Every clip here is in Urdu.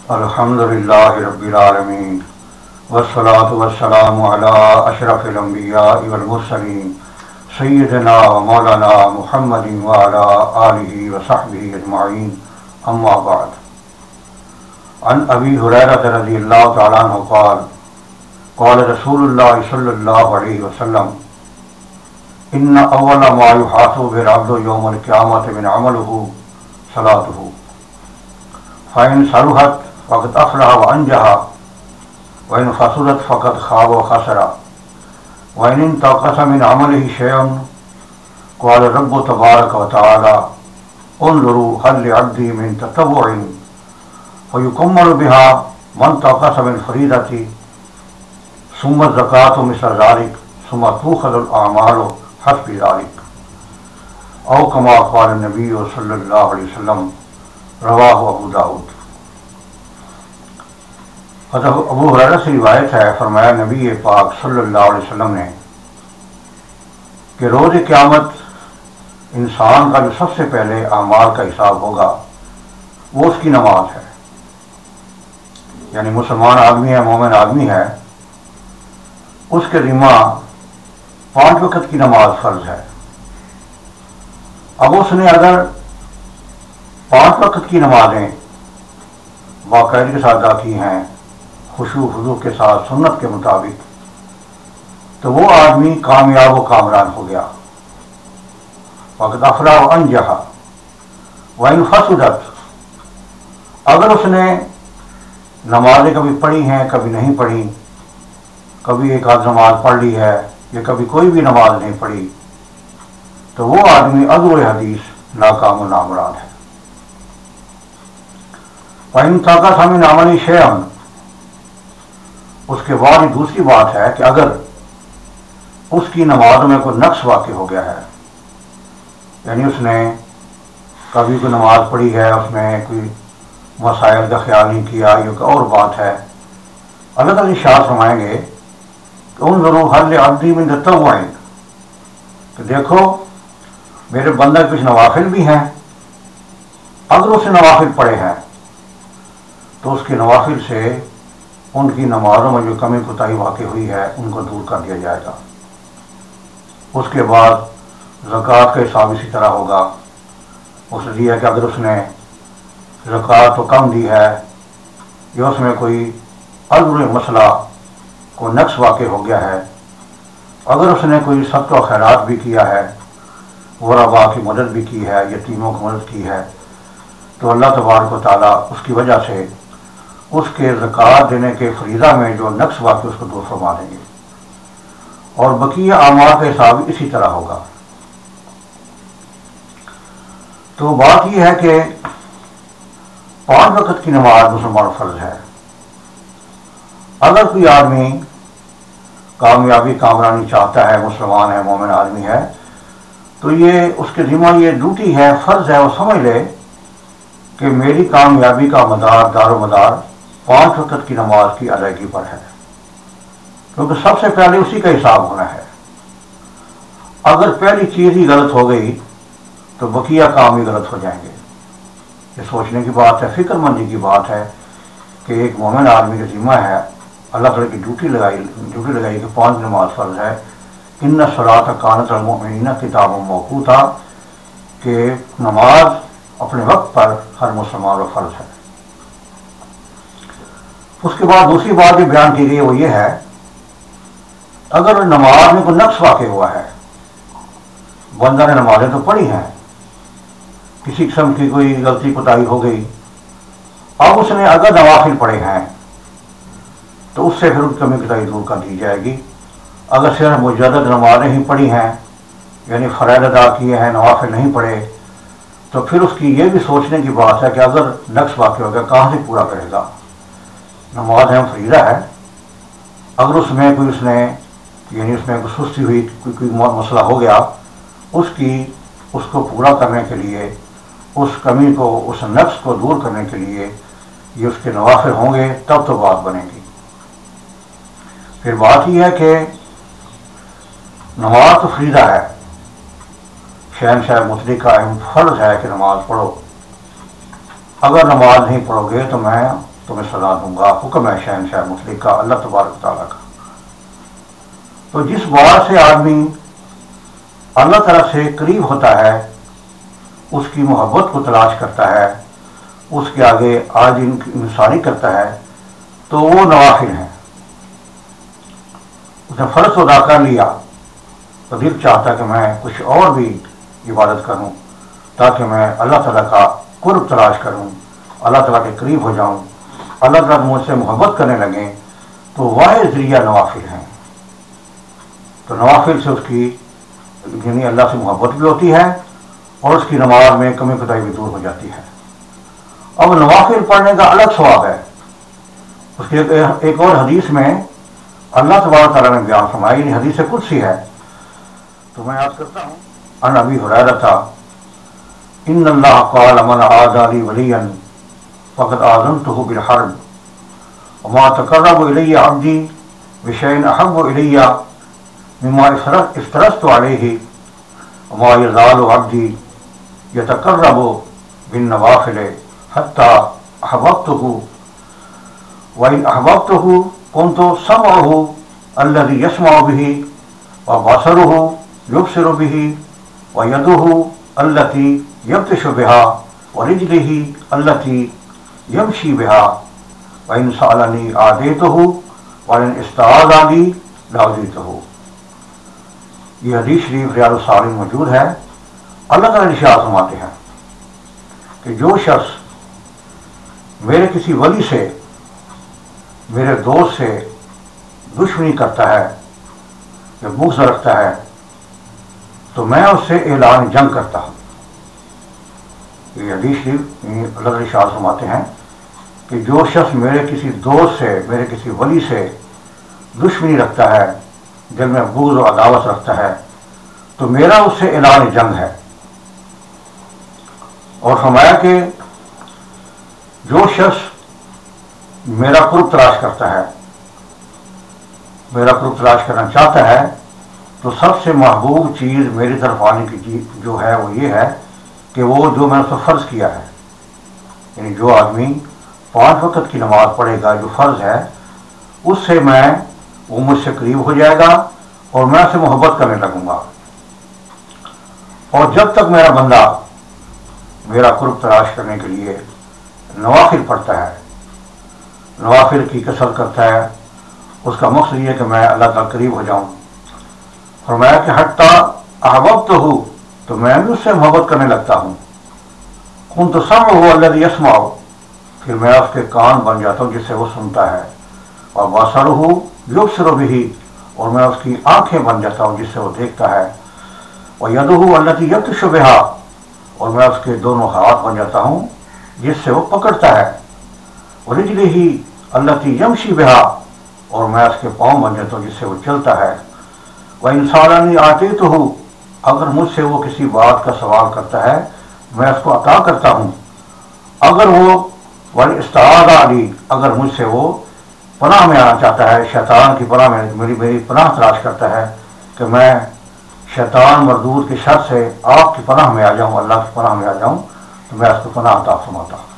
الحمدللہ رب العالمین والصلاة والسلام علی اشرف الانبیاء والمرسلین سیدنا و مولانا محمد وعلی آلہ وصحبہ اجمعین، اما بعد۔ عن ابی ہریرہ رضی اللہ تعالیٰ عنہ قال قال رسول اللہ صلی اللہ علیہ وسلم ان اول ما یحاسب به العبد یوم القیامۃ من عملہ صلاتہ فإن صلحت فقد افلح وانجح وإن فسدت فقد خاب وخسر وإن انتقص من عمله شيء قال رب تبارك وتعالى انظروا هل لعبدي من تطوع فيكمل بها ما انتقص من فريضتي ثم الزكاة مثل ذلك ثم تؤخذ الأعمال حسب ذلك أو كما قال النبي صلى الله عليه وسلم رواہ ابو داؤد۔ حضرت ابو ہریرہ سے روایت ہے، فرمایا نبی پاک صلی اللہ علیہ وسلم نے کہ روز قیامت انسان کا جو سب سے پہلے اعمال کا حساب ہوگا وہ اس کی نماز ہے، یعنی مسلمان آدمی ہے، مومن آدمی ہے، اس کے ذمہ 5 وقت کی نماز فرض ہے۔ اب اس نے اگر 5 وقت کی نمازیں باقاعدگی کے ساتھ ادا کی ہیں، خشوع خضوع کے ساتھ سنت کے مطابق، تو وہ آدمی کامیاب و کامران ہو گیا۔ وقت افلح و انجح وإن فسدت، اگر اس نے نمازیں کبھی پڑھی ہیں کبھی نہیں پڑھی، کبھی ایک آدھ نماز پڑھ لی ہے یا کبھی کوئی بھی نماز نہیں پڑھی، تو وہ آدمی عدو حدیث ناکام و نامراد ہے۔ وَإِن تَقَصَ مِنْ عَمَلِهِ شَيْئًا، اس کے بعد دوسری بات ہے کہ اگر اس کی نمازوں میں کوئی نقص واقع ہو گیا ہے، یعنی اس نے کبھی کوئی نماز پڑھی ہے، اس میں کوئی مسائل کا خیال نہیں کیا، یہ کوئی اور بات ہے، اللہ تعالیٰ ارشاد فرمائیں گے کہ انظروا هل لعبدی من تطوع، کہ دیکھو میرے بندہ کچھ نوافل بھی ہیں، اگر اس نے نوافل پڑھے ہیں تو اس کے نوافل سے ان کی نمازوں میں جو کمی کوتاہی واقع ہوئی ہے ان کو دور کر دیا جائے گا۔ اس کے بعد زکوٰۃ کا حساب اسی طرح ہوگا۔ اس لیے کہ اگر اس نے زکوٰۃ تو کم دی ہے یا اس میں کوئی عذر مسئلہ کو نقص واقع ہو گیا ہے، اگر اس نے کوئی صدقہ و خیرات بھی کیا ہے، غرباء کی مدد بھی کی ہے، یتیموں کی مدد کی ہے، تو اللہ تبارک و تعالیٰ اس کی وجہ سے اس کے زکوٰۃ دینے کے فریضہ میں جو نقص واقع اس کو دور فرما دیں گے، اور بقیہ اعمال کا حساب اسی طرح ہوگا۔ تو بات یہ ہے کہ 5 وقت کی نماز مسلمان فرض ہے۔ اگر کوئی آدمی کامیابی کامرانی چاہتا ہے، مسلمان ہے، مومن آدمی ہے، تو یہ اس کے ذمہ یہ ڈیوٹی ہے، فرض ہے، وہ سمجھ لے کہ میری کامیابی کا مدار، دار و مدار 5 وقت کی نماز کی ادائیگی پر ہے، کیونکہ سب سے پہلے اسی کا حساب ہونا ہے۔ اگر پہلی چیز ہی غلط ہو گئی تو بقیہ کام ہی غلط ہو جائیں گے۔ یہ سوچنے کی بات ہے، فکر مندی کی بات ہے کہ ایک مومن آدمی کا ذمہ ہے، اللہ تعالیٰ کی ڈیوٹی لگائی کہ 5 نماز فرض ہے۔ ان الصلاۃ کانت علی المؤمنین کتابا موقوتا، کہ نماز اپنے وقت پر ہر مسلمان و فرض ہے۔ اس کے بعد دوسری بات جو بیان کی گئی وہ یہ ہے، اگر نماز میں کوئی نقص واقع ہوا ہے، بندہ نے نمازیں تو پڑھی ہیں، کسی قسم کی کوئی غلطی کوتاہی ہو گئی، اب اس نے اگر نوافل پڑھے ہیں تو اس سے پھر ان کمی کوتاہی دور کر دی جائے گی۔ اگر صرف مجدد نمازیں ہی پڑھی ہیں، یعنی فرائض ادا کیے ہیں، نوافل نہیں پڑھے، تو پھر اس کی یہ بھی سوچنے کی بات ہے کہ اگر نقص واقع ہو گیا کہاں سے پورا کرے گا۔ نماز اہم فریضہ ہے، اگر اس میں کوئی یعنی اس میں کوئی سستی ہوئی، کوئی مسئلہ ہو گیا، اس کو پورا کرنے کے لیے، اس کمی کو، اس نقص کو دور کرنے کے لیے یہ اس کے نوافل ہوں گے، تب تو بات بنے گی۔ پھر بات یہ ہے کہ نماز تو فریضہ ہے، شہنشاہ مطلق کا اہم فرض ہے کہ نماز پڑھو، اگر نماز نہیں پڑھو گے تو میں تمہیں سزا دوں گا، حکم ہے شہنشاہ مطلق کا، اللہ تبارک تعالیٰ کا۔ تو جس بار سے آدمی اللہ تعالیٰ سے قریب ہوتا ہے، اس کی محبت کو تلاش کرتا ہے، اس کے آگے آج انسانی کرتا ہے، تو وہ نوافل ہیں۔ اس نے فرض ادا کر لیا تو دل چاہتا کہ میں کچھ اور بھی عبادت کروں تاکہ میں اللہ تعالیٰ کا قرب تلاش کروں، اللہ تعالیٰ کے قریب ہو جاؤں، اللہ تعالیٰ مجھ سے محبت کرنے لگیں، تو واحد ذریعہ نوافل ہیں۔ تو نوافل سے اس کی یعنی اللہ سے محبت بھی ہوتی ہے اور اس کی نماز میں کمی کوتاہی بھی دور ہو جاتی ہے۔ اب نوافل پڑھنے کا الگ ثواب ہے۔ اس کی ایک اور حدیث میں اللہ تبارک تعالیٰ نے بیان فرمایا، یعنی حدیث قدسی ہے، تو میں یاد کرتا ہوں، عن ابی ہریرہ ان اللہ قال من عادى لي وليا فقد آذنته بالحرب وما تقرب الي عبدي بشيء احب الي مما افترضت عليه وما يزال عبدي يتقرب بالنوافل حتى احببته وان احببته كنت سمعه الذي يسمع به وبصره يبصر به ويده التي يبطش بها ورجله التي يمشي بها وإن سألني أعطيته وإن استعاذ لي لأعطيته۔ یہ حدیث شریف ریاض الصالحین موجود ہے۔ اللہ تعالیٰ ارشاد فرماتے ہیں کہ جو شخص میرے کسی ولی سے، میرے دوست سے دشمنی کرتا ہے یا بغض رکھتا ہے تو میں اس سے اعلان جنگ کرتا ہوں۔ یہ حدیث شریف اللہ تعالیٰ ارشاد فرماتے ہیں کہ جو شخص میرے کسی دوست سے، میرے کسی ولی سے دشمنی رکھتا ہے، دل میں بغض و عداوت رکھتا ہے، تو میرا اس سے اعلان جنگ ہے۔ اور فرمایا کہ جو شخص میرا قرب تلاش کرتا ہے، میرا قرب تلاش کرنا چاہتا ہے، تو سب سے محبوب چیز میری طرف آنے کی جو ہے وہ یہ ہے کہ وہ جو میں نے اس کو فرض کیا ہے، یعنی جو آدمی 5 وقت کی نماز پڑھے گا جو فرض ہے، اس سے وہ مجھ سے قریب ہو جائے گا اور میں اسے محبت کرنے لگوں گا۔ اور جب تک میرا بندہ میرا قرب تلاش کرنے کے لیے نوافل پڑھتا ہے، نوافل کی کثرت کرتا ہے، اس کا مقصد یہ ہے کہ میں اللہ تعالیٰ قریب ہو جاؤں۔ فرمایا کہ حتیٰ احببتہ، تو میں بھی اس سے محبت کرنے لگتا ہوں۔ کنت سمعہ الذی یسمع، پھر میں اس کے کان بن جاتا ہوں جس سے وہ سنتا ہے، اور بصرہ یبصر بہ، اور میں اس کی آنکھیں بن جاتا ہوں جس سے وہ دیکھتا ہے، ویدہ التی یبطش بہا، اور میں اس کے دونوں ہاتھ بن جاتا ہوں جس سے وہ پکڑتا ہے، ورجلہ التی یمشی بہا، اور میں اس کے پاؤں بن جاتا ہوں جس سے وہ چلتا ہے، وَإِنْ سَأَلَنِي أَعْطَيْتُهُ، اگر مجھ سے وہ کسی بات کا سوال کرتا ہے میں اس کو عطا کرتا ہوں، اگر وہ وَإِنْ اسْتَعَاذَ عَلِي، اگر مجھ سے وہ پناہ میں آنا چاہتا ہے، شیطان کی پناہ میں میری پناہ تلاش کرتا ہے کہ میں شیطان مردود کے شر سے آپ کی پناہ میں آ جاؤں، اللہ کی پناہ میں آ جاؤں، تو میں اس کو پناہ عطا فرماتا ہوں۔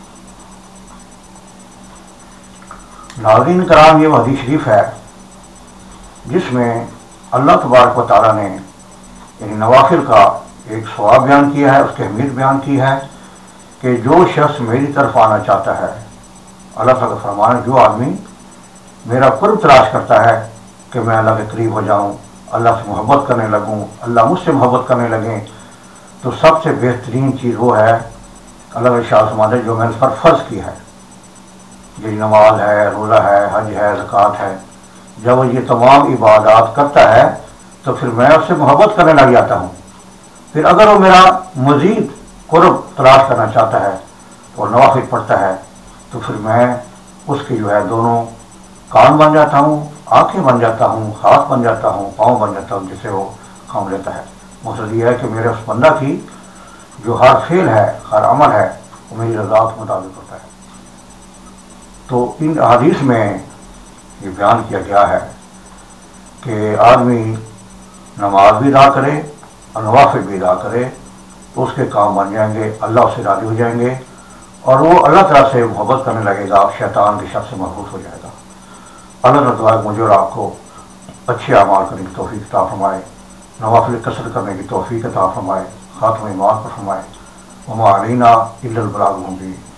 ناظرین کرام، یہ وہ حدیث شریف ہے جس میں اللہ تبارک و تعالیٰ نے یعنی نوافل کا ایک ثواب بیان کیا ہے، اس کی اہمیت بیان کی ہے کہ جو شخص میری طرف آنا چاہتا ہے، اللہ تعالیٰ کا فرمان ہے، جو آدمی میرا قرب تلاش کرتا ہے کہ میں اللہ کے قریب ہو جاؤں، اللہ سے محبت کرنے لگوں، اللہ مجھ سے محبت کرنے لگیں، تو سب سے بہترین چیز وہ ہے اللہ کے ارشاد فرماتے ہیں جو میں نے اس پر فرض کی ہے، یہ نماز ہے، روزہ ہے، حج ہے، زکوٰۃ ہے۔ جب وہ یہ تمام عبادات کرتا ہے تو پھر میں اس سے محبت کرنے لگ جاتا ہوں۔ پھر اگر وہ میرا مزید قرب تلاش کرنا چاہتا ہے اور نوافل پڑھتا ہے تو پھر میں اس کی جو ہے دونوں کان بن جاتا ہوں، آنکھیں بن جاتا ہوں، ہاتھ بن جاتا ہوں، پاؤں بن جاتا ہوں، جس سے وہ کام لیتا ہے۔ مقصد یہ ہے کہ میرے اس بندہ کی جو ہر فعل ہے، ہر عمل ہے، وہ میری رضا کے مطابق ہوتا ہے۔ تو ان حدیث میں یہ بیان کیا گیا ہے کہ آدمی نماز بھی ادا کرے اور نوافل بھی ادا کرے تو اس کے کام بن جائیں گے، اللہ سے راضی ہو جائیں گے اور وہ اللہ تعالیٰ سے محبت کرنے لگے گا، شیطان کے شر سے محفوظ ہو جائے گا۔ اللہ تعالیٰ مجھے اور آپ کو اچھے اعمال کرنے کی توفیق عطا فرمائے، نوافل کثرت کرنے کی توفیق عطا فرمائے، خاتمہ ایمان پر فرمائے۔ وما علینا الا البلاغ المبین۔